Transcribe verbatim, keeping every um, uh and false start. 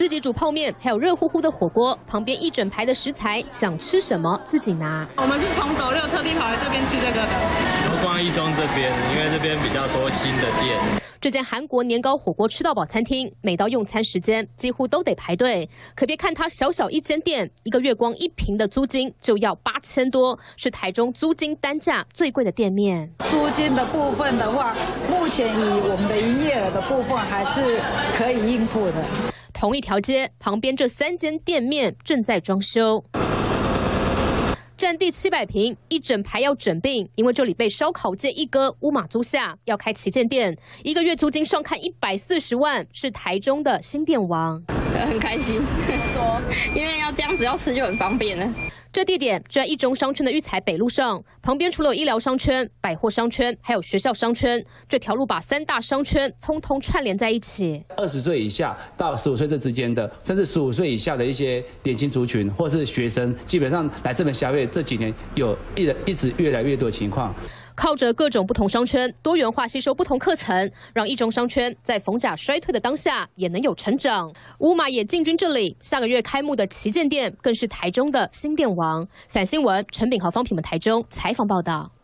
自己煮泡面，还有热乎乎的火锅，旁边一整排的食材，想吃什么自己拿。 我们是从斗六特地跑来这边吃这个的。 都逛一中这边，因为这边比较多新的店。 这间韩国年糕火锅吃到饱餐厅，每到用餐时间几乎都得排队。可别看它小小一间店，一个月光一坪的租金就要八千多，是台中租金单价最贵的店面。 租金的部分的话，目前以我们的营业额的部分还是可以应付的。 同一条街旁边这三间店面正在装修。 占地七百平，一整排要整并，因为这里被烧烤界一哥乌马租下，要开旗舰店，一个月租金上看一百四十万，是台中的新店王。 很开心，说因为要这样子要吃就很方便了。 这地点就在一中商圈的育才北路上，旁边除了有医疗商圈、百货商圈，还有学校商圈。这条路把三大商圈通通串联在一起。 二十岁以下到十五岁这之间的，甚至十五岁以下的一些年轻族群或是学生，基本上来这边消费这几年有一一直越来越多的情况。 靠着各种不同商圈多元化吸收不同课程，让一中商圈在逢甲衰退的当下也能有成长。乌马也进军这里，下个月开幕的旗舰店更是台中的新店王。散新闻陈炳豪、方品们台中采访报道。